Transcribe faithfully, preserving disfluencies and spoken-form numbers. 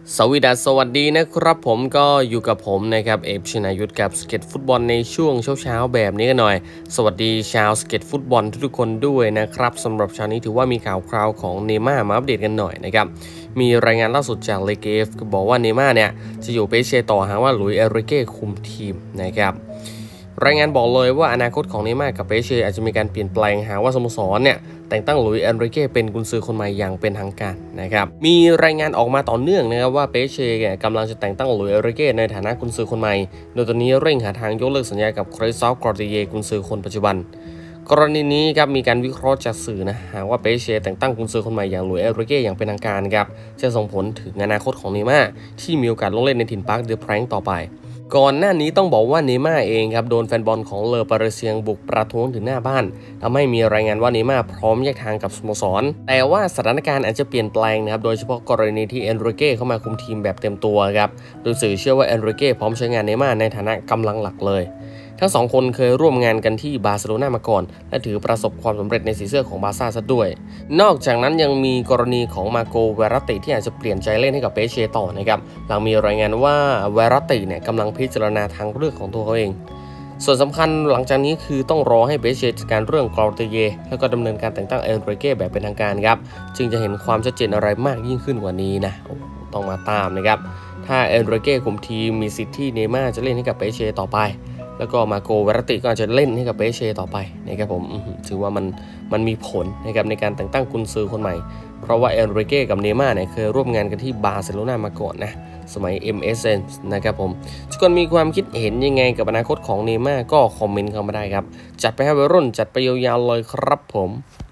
สวีดัสสวัสดีนะครับผมก็อยู่กับผมนะครับเอฟชนายุทธกับสเก็ตฟุตบอลในช่วงเช้าๆแบบนี้กันหน่อยสวัสดีชาวสเก็ตฟุตบอลทุกคนด้วยนะครับสำหรับเช้านี้ถือว่ามีข่าวคราวของเนย์ม่าร์มาอัปเดตกันหน่อยนะครับมีรายงานล่าสุดจากเลเกฟบอกว่าเนย์ม่าร์เนี่ยจะอยู่เปเชต่อหากว่าหลุยส์เอริเก้คุมทีมนะครับรายงานบอกเลยว่าอนาคตของเนย์ม่าร์กับเปเช่อาจจะมีการเปลี่ยนแปลงหากว่าสโมสรเนี่ยแต่งตั้งหลุยส์เอนริเก้เป็นกุนซือคนใหม่อย่างเป็นทางการนะครับมีรายงานออกมาต่อเนื่องนะครับว่าเปเช่เนี่ยกำลังจะแต่งตั้งหลุยส์เอนริเก้ในฐานะกุนซือคนใหม่โดยตอนนี้เร่งหาทางยกเลิกสัญญากับคริสตอฟกอร์ติเยกุนซือคนปัจจุบันกรณีนี้ครับมีการวิเคราะห์จากสื่อนะหากว่าเปเช่แต่งตั้งกุนซือคนใหม่อย่างหลุยส์เอนริเก้อย่างเป็นทางการครับจะส่งผลถึงอนาคตของเนย์ม่าร์ที่มีโอกาสลงเล่นในถิ่นพาร์คเดอแพรงต่อไปก่อนหน้านี้ต้องบอกว่าเนย์ม่าร์เองครับโดนแฟนบอลของเลอปารีเซียงบุกประท้วงถึงหน้าบ้านทำให้มีรายงานว่าเนย์ม่าร์พร้อมแยกทางกับสโมสรแต่ว่าสถานการณ์อาจจะเปลี่ยนแปลงนะครับโดยเฉพาะกรณีที่เอนริเก้เข้ามาคุมทีมแบบเต็มตัวครับโดยสื่อเชื่อว่าเอนริเก้พร้อมใช้งานเนย์ม่าร์ในฐานะกำลังหลักเลยทั้งสองคนเคยร่วมงานกันที่บาร์เซโลนามาก่อนและถือประสบความสำเร็จในสีเสื้อของบาร์ซ่าซะด้วยนอกจากนั้นยังมีกรณีของมาโกเวรัตติที่อาจจะเปลี่ยนใจเล่นให้กับเปเช่ต่อนะครับหลังมีรายงานว่าเวรัตติเนี่ยกำลังพิจารณาทางเลือกของตัวเขาเองส่วนสำคัญหลังจากนี้คือต้องรอให้เปเช่จัดการเรื่องกอร์เตเยแล้วก็ดำเนินการแต่งตั้งเอนริเก้แบบเป็นทางการครับจึงจะเห็นความชัดเจนอะไรมากยิ่งขึ้นกว่านี้นะต้องมาตามนะครับถ้าเอนริเก้คุมทีมมีสิทธิ์ที่เนย์ม่าร์จะเล่นให้กับเปเช่ต่อไปแล้วก็มาโกเวรัตติก็อาจจะเล่นให้กับเปเช่ต่อไปนะครับผมถือว่ามันมันมีผลนะครับในการแต่งตั้งกุนซือคนใหม่เพราะว่าเอนริเก้กับเนย์ม่าร์เนี่ยเคยร่วมงานกันที่บาร์เซโลนามาก่อนนะสมัย เอ็ม เอส เอ็น นะครับผมทุกคนมีความคิดเห็นยังไงกับอนาคตของเนย์ม่าร์ก็คอมเมนต์เข้ามาได้ครับจัดไปให้วัยรุ่นจัดไปยาวๆเลยครับผม